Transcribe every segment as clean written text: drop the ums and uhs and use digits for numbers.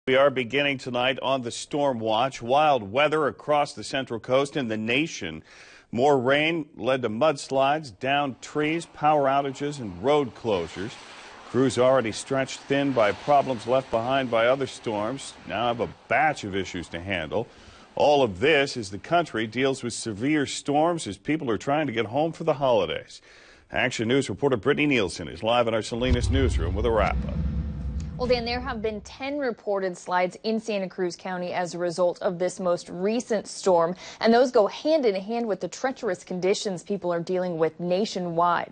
We are beginning tonight on the storm watch. Wild weather across the Central Coast and the nation. More rain led to mudslides, downed trees, power outages, and road closures. Crews already stretched thin by problems left behind by other storms now have a batch of issues to handle. All of this as the country deals with severe storms as people are trying to get home for the holidays. Action News reporter Brittany Nielsen is live in our Salinas newsroom with a wrap-up. Well, Dan, there have been 10 reported slides in Santa Cruz County as a result of this most recent storm, and those go hand in hand with the treacherous conditions people are dealing with nationwide.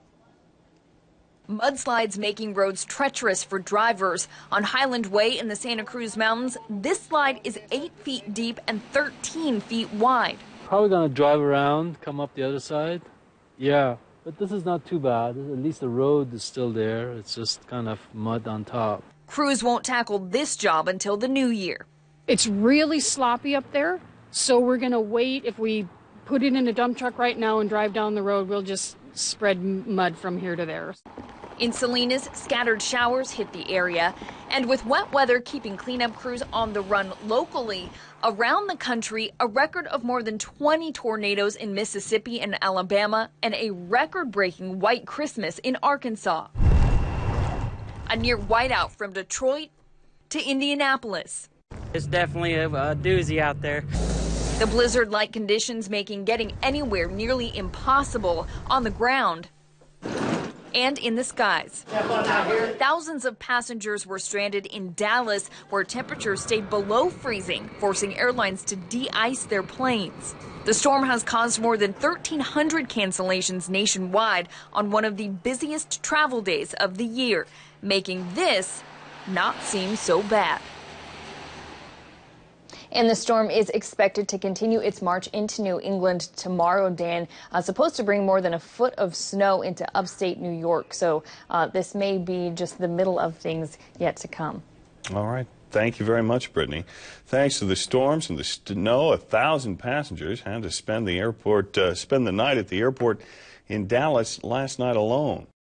Mudslides making roads treacherous for drivers. On Highland Way in the Santa Cruz Mountains, this slide is 8 feet deep and 13 feet wide. Probably going to drive around, come up the other side. Yeah. But this is not too bad. At least the road is still there. It's just kind of mud on top. Crews won't tackle this job until the new year. It's really sloppy up there, so we're going to wait. If we put it in a dump truck right now and drive down the road, we'll just spread mud from here to there. In Salinas, scattered showers hit the area, and with wet weather keeping cleanup crews on the run locally, around the country, a record of more than 20 tornadoes in Mississippi and Alabama, and a record-breaking white Christmas in Arkansas. A near whiteout from Detroit to Indianapolis. It's definitely a doozy out there. The blizzard-like conditions making getting anywhere nearly impossible on the ground and in the skies. Thousands of passengers were stranded in Dallas, where temperatures stayed below freezing, forcing airlines to de-ice their planes. The storm has caused more than 1,300 cancellations nationwide on one of the busiest travel days of the year, making this not seem so bad. And the storm is expected to continue its march into New England tomorrow, Dan. Supposed to bring more than a foot of snow into upstate New York. So this may be just the middle of things yet to come. All right. Thank you very much, Brittany. Thanks to the storms and the snow, 1,000 passengers had to spend the night at the airport in Dallas last night alone.